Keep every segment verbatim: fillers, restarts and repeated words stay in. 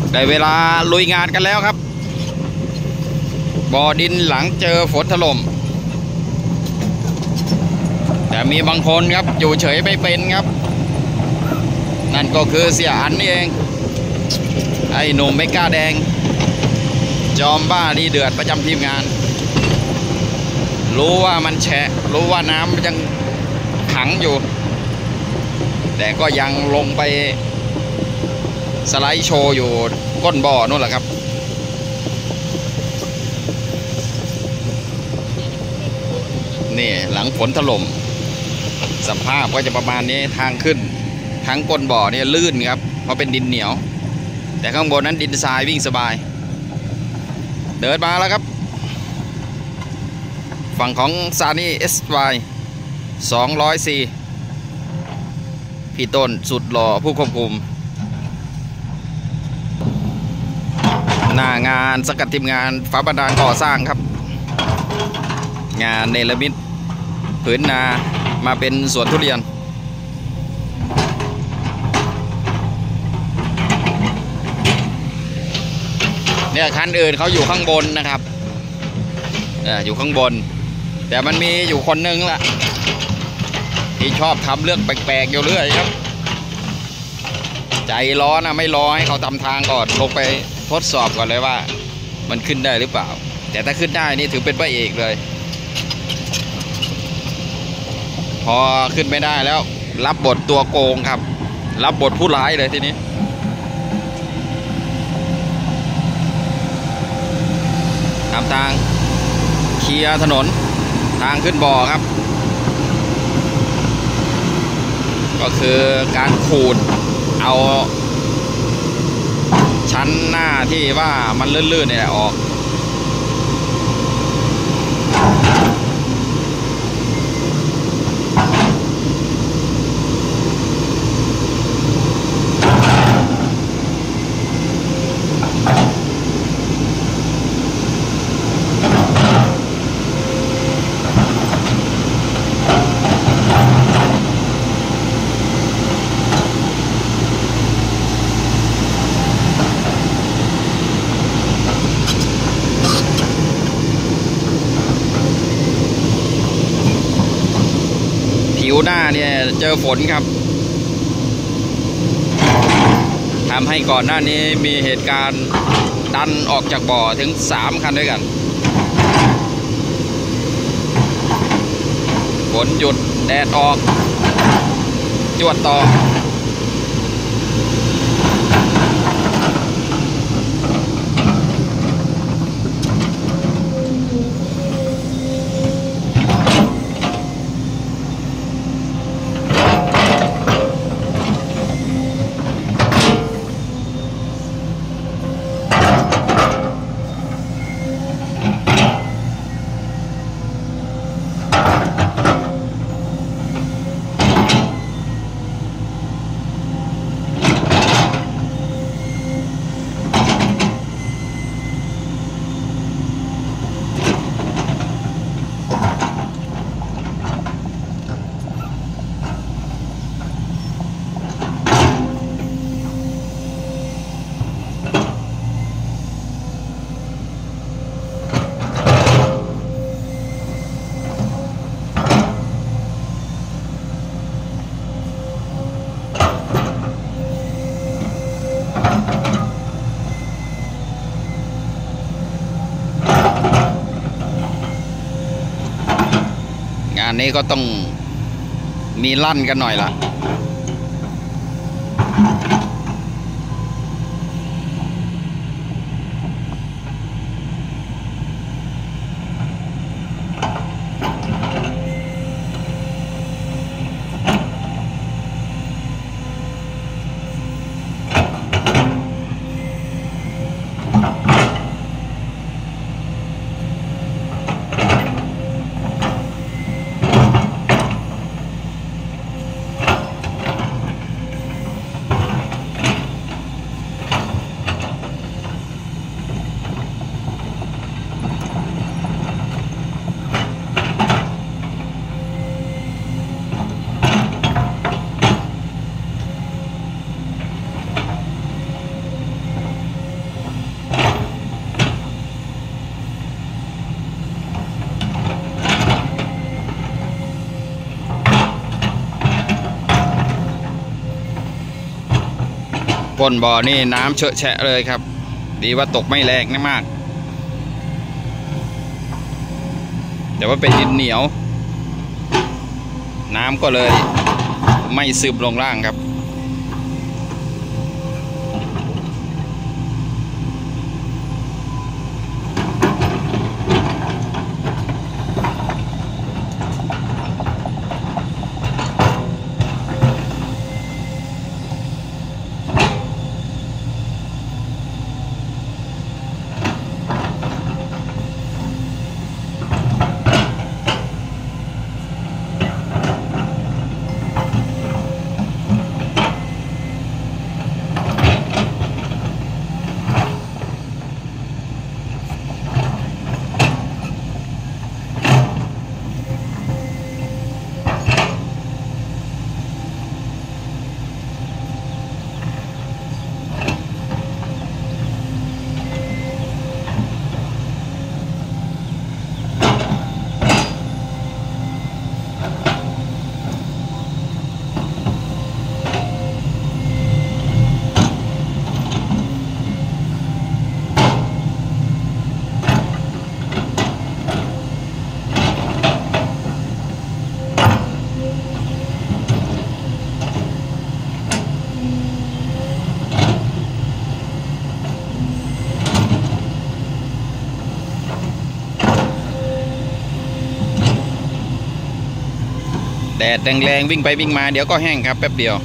ได้เวลาลุยงานกันแล้วครับบ่อดินหลังเจอฝนถล่มแต่มีบางคนครับอยู่เฉยไม่เป็นครับนั่นก็คือเสียอันนี่เองไอ้หนุ่มไม่กล้าแดงจอมบ้าดีเดือดประจำทีมงานรู้ว่ามันแฉะรู้ว่าน้ำยังขังอยู่แต่ก็ยังลงไปสไลด์โชว์อยู่ก้นบ่อนู่นแหละครับนี่หลังฝนถล่มสภาพก็จะประมาณนี้ทางขึ้นทั้งก้นบ่อเนี่ยลื่นครับเพราะเป็นดินเหนียวแต่ข้างบนนั้นดินทรายวิ่งสบายเดินมาแล้วครับฝั่งของซานี่ เอส วาย สองร้อยซี พี่ต้นสุดหล่อผู้ควบคุมหน้างานสกัดทีมงานฝาบรรดาก่อสร้างครับงานเนรมิตผืนนามาเป็นสวนทุเรียนเนี่ยคันอื่นเขาอยู่ข้างบนนะครับอยู่ข้างบนแต่มันมีอยู่คนนึงละที่ชอบทำเรื่องแปลกๆอยู่เรื่อยครับใจร้อนนะไม่รอให้เขาทำทางก่อนลงไปทดสอบก่อนเลยว่ามันขึ้นได้หรือเปล่าแต่ถ้าขึ้นได้นี่ถือเป็นพระเอกเลยพอขึ้นไม่ได้แล้วรับบทตัวโกงครับรับบทผู้ร้ายเลยทีนี้ทำทางเคลียร์ถนนทางขึ้นบ่อครับก็คือการขูดเอาชั้นหน้าที่ว่ามันลื่นๆเนี่ยออกผิวหน้าเนี่ยเจอฝนครับทำให้ก่อนหน้านี้มีเหตุการณ์ดันออกจากบ่อถึงสามคันด้วยกันฝนหยุดแดดออกจวดต่องานนี้ก็ต้องมีลั่นกันหน่อยล่ะก้นบ่อนี่น้ำเฉอะแฉะเลยครับดีว่าตกไม่แรงนะมากแต่ว่าเป็นดินเหนียวน้ำก็เลยไม่ซึมลงล่างครับแดดแรงๆวิ่งไปวิ่งมาเดี๋ยวก็แห้งครับแป๊บเดียว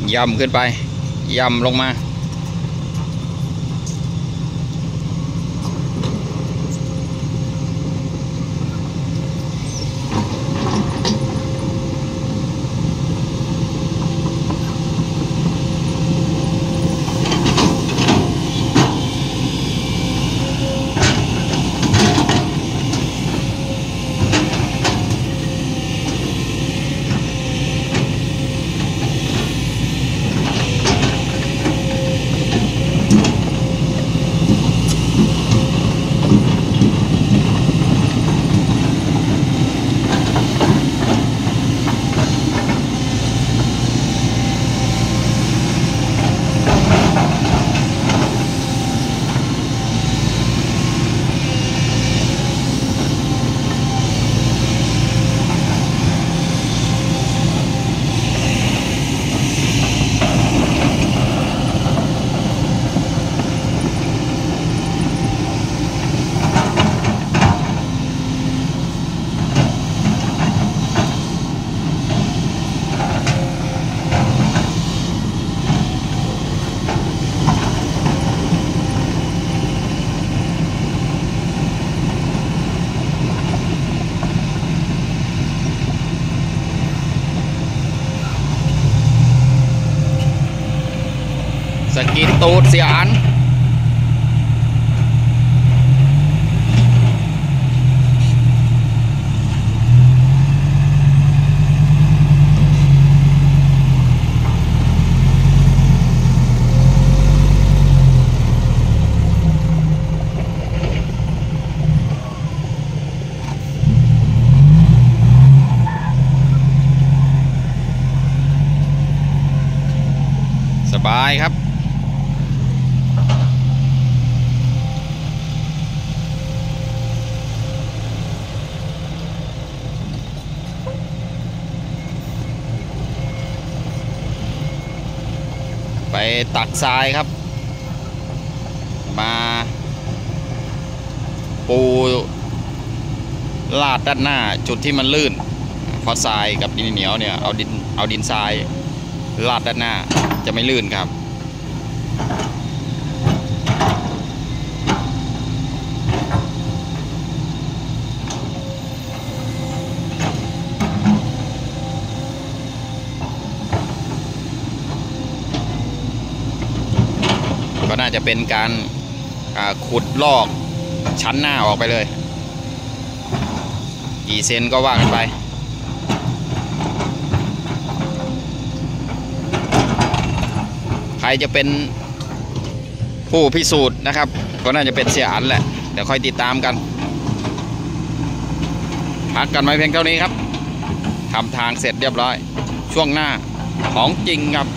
ย่ำขึ้นไปย่ำลงมาสกิดตูดเสียอันสบายครับไปตักทรายครับมาปูลาดด้านหน้าจุดที่มันลื่นเพราะทรายกับดินเหนียวเนี่ยเอาดินเอาดินทรายลาดด้านหน้าจะไม่ลื่นครับก็น่าจะเป็นการขุดลอกชั้นหน้าออกไปเลยกี่เซนก็ว่ากันไปใครจะเป็นผู้พิสูจน์นะครับก็น่าจะเป็นเสียอันแหละเดี๋ยวค่อยติดตามกันพักกันไว้เพียงเท่านี้ครับทำทางเสร็จเรียบร้อยช่วงหน้าของจริงครับ